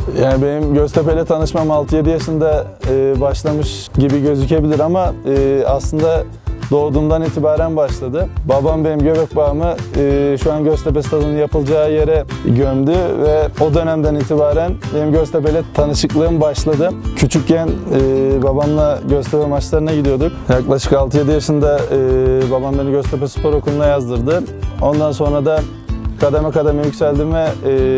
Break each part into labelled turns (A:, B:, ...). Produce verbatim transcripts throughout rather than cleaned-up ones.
A: Yani benim Göztepe ile tanışmam altı yedi yaşında e, başlamış gibi gözükebilir ama e, aslında doğduğumdan itibaren başladı. Babam benim göbek bağımı e, şu an Göztepe Stadı'nın yapılacağı yere gömdü ve o dönemden itibaren benim Göztepe ile tanışıklığım başladı. Küçükken e, babamla Göztepe maçlarına gidiyorduk. Yaklaşık altı yedi yaşında e, babam beni Göztepe Spor Okulu'na yazdırdı. Ondan sonra da kademe kademe yükseldim ve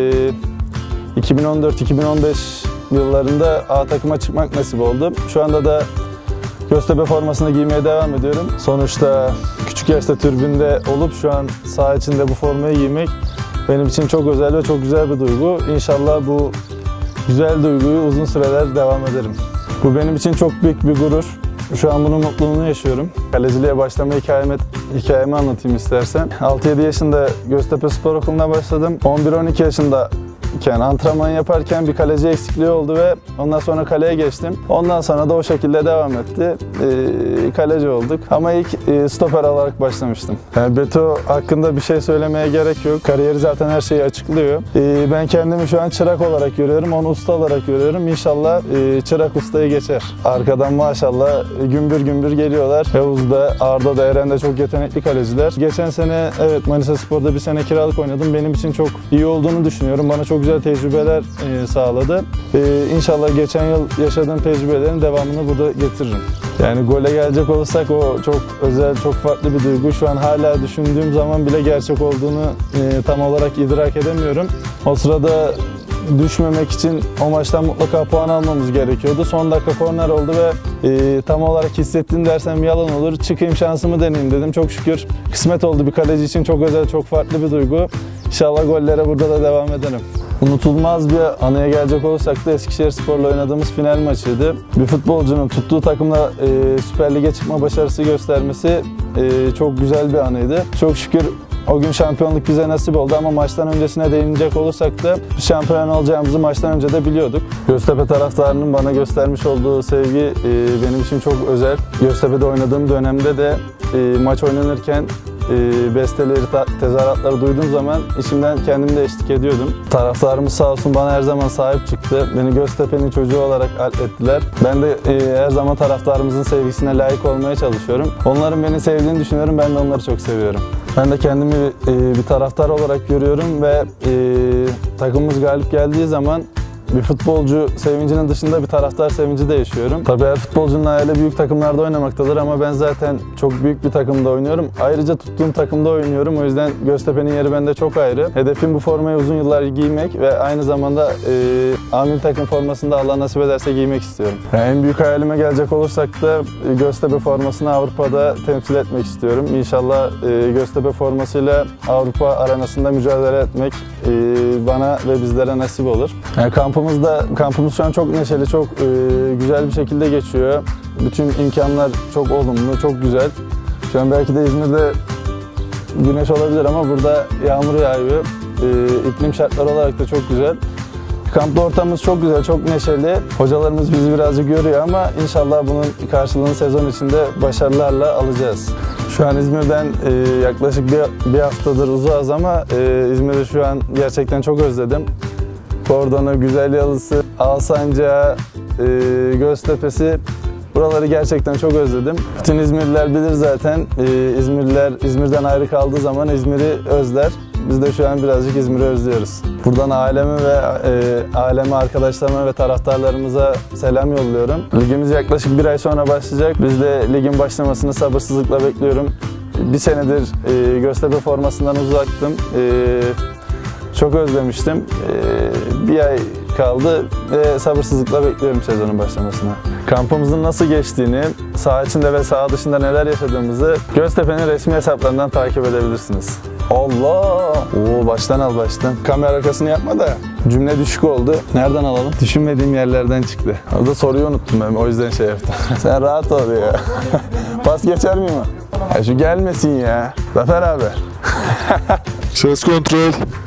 A: e, iki bin on dört iki bin on beş yıllarında A takıma çıkmak nasip oldu. Şu anda da Göztepe formasını giymeye devam ediyorum. Sonuçta küçük yaşta tribünde olup şu an saha içinde bu formayı giymek benim için çok özel ve çok güzel bir duygu. İnşallah bu güzel duyguyu uzun süreler devam ederim. Bu benim için çok büyük bir gurur. Şu an bunun mutluluğunu yaşıyorum. Kaleciliğe başlama hikayemi, hikayemi anlatayım istersen. altı yedi yaşında Göztepe Spor Okulu'na başladım. on bir on iki yaşında antrenman yaparken bir kaleci eksikliği oldu ve ondan sonra kaleye geçtim. Ondan sonra da o şekilde devam etti. Ee, kaleci olduk. Ama ilk e, stoper olarak başlamıştım. Yani Beto hakkında bir şey söylemeye gerek yok. Kariyeri zaten her şeyi açıklıyor. Ee, ben kendimi şu an çırak olarak görüyorum. Onu usta olarak görüyorum. İnşallah e, çırak ustayı geçer. Arkadan maşallah gümbür gümbür geliyorlar. Yavuz da, Arda da, Eren de çok yetenekli kaleciler. Geçen sene evet Manisa Spor'da bir sene kiralık oynadım. Benim için çok iyi olduğunu düşünüyorum. Bana çok güzel tecrübeler e, sağladı. E, İnşallah geçen yıl yaşadığım tecrübelerin devamını burada getiririm. Yani gole gelecek olursak o çok özel, çok farklı bir duygu. Şu an hala düşündüğüm zaman bile gerçek olduğunu e, tam olarak idrak edemiyorum. O sırada düşmemek için o maçtan mutlaka puan almamız gerekiyordu. Son dakika korner oldu ve e, tam olarak hissettim dersem yalan olur. Çıkayım şansımı deneyeyim dedim. Çok şükür kısmet oldu. Bir kaleci için çok özel, çok farklı bir duygu. İnşallah gollere burada da devam ederim. Unutulmaz bir anıya gelecek olursak da Eskişehirspor'la oynadığımız final maçıydı. Bir futbolcunun tuttuğu takımla e, Süper Lig'e çıkma başarısı göstermesi e, çok güzel bir anıydı. Çok şükür o gün şampiyonluk bize nasip oldu ama maçtan öncesine değinecek olursak da şampiyon olacağımızı maçtan önce de biliyorduk. Göztepe taraftarının bana göstermiş olduğu sevgi e, benim için çok özel. Göztepe'de oynadığım dönemde de e, maç oynanırken E, besteleri, tezahüratları duyduğum zaman içimden kendim de eşlik ediyordum. Taraftarımız sağ olsun bana her zaman sahip çıktı. Beni Göztepe'nin çocuğu olarak ettiler. Ben de e, her zaman taraftarımızın sevgisine layık olmaya çalışıyorum. Onların beni sevdiğini düşünüyorum. Ben de onları çok seviyorum. Ben de kendimi e, bir taraftar olarak görüyorum ve e, takımımız galip geldiği zaman bir futbolcu sevincinin dışında bir taraftar sevinci de yaşıyorum. Tabii her futbolcunun hayali büyük takımlarda oynamaktadır ama ben zaten çok büyük bir takımda oynuyorum. Ayrıca tuttuğum takımda oynuyorum. O yüzden Göztepe'nin yeri bende çok ayrı. Hedefim bu formayı uzun yıllar giymek ve aynı zamanda e, amil takım formasını da Allah nasip ederse giymek istiyorum. Yani en büyük hayalime gelecek olursak da Göztepe formasını Avrupa'da temsil etmek istiyorum. İnşallah e, Göztepe formasıyla Avrupa arenasında mücadele etmek e, bana ve bizlere nasip olur. Yani kampımızda, kampımız şu an çok neşeli, çok e, güzel bir şekilde geçiyor. Bütün imkanlar çok olumlu, çok güzel. Şu an belki de İzmir'de güneş olabilir ama burada yağmur yağıyor. E, iklim şartları olarak da çok güzel. Kampta ortamımız çok güzel, çok neşeli. Hocalarımız bizi birazcık görüyor ama inşallah bunun karşılığını sezon içinde başarılarla alacağız. Şu an İzmir'den e, yaklaşık bir, bir haftadır uzağız ama e, İzmir'i şu an gerçekten çok özledim. Kordonu, Güzel Yalısı, Alsancak'ı, e, Göztepe'si, buraları gerçekten çok özledim. Bütün İzmirliler bilir zaten. E, İzmirliler İzmir'den ayrı kaldığı zaman İzmir'i özler. Biz de şu an birazcık İzmir'i özlüyoruz. Buradan aileme ve e, aileme, arkadaşlarıma ve taraftarlarımıza selam yolluyorum. Ligimiz yaklaşık bir ay sonra başlayacak. Biz de ligin başlamasını sabırsızlıkla bekliyorum. Bir senedir e, Göztepe formasından uzaktım. E, çok özlemiştim. E, bir ay kaldı ve sabırsızlıkla bekliyorum sezonun başlamasını. Kampımızın nasıl geçtiğini, saha içinde ve saha dışında neler yaşadığımızı Göztepe'nin resmi hesaplarından takip edebilirsiniz. Allah! Oo, baştan al baştan. Kamera arkasını yapma da cümle düşük oldu. Nereden alalım? Düşünmediğim yerlerden çıktı. Orada soruyu unuttum ben, o yüzden şey yaptım. Sen rahat ol ya. Pas geçer miyim? Ya şu gelmesin ya. Zafer abi.
B: Söz kontrol.